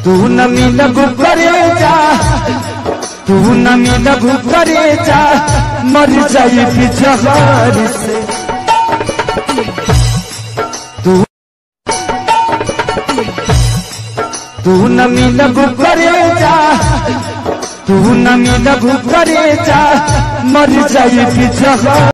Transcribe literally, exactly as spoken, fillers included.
तू न मिलबू करे जा, तू न मिलबू करे जा, मर जाई जहर से। तू तू न मिलबू करे जा, तू न मिलबू करे जा, मर जाई जहर।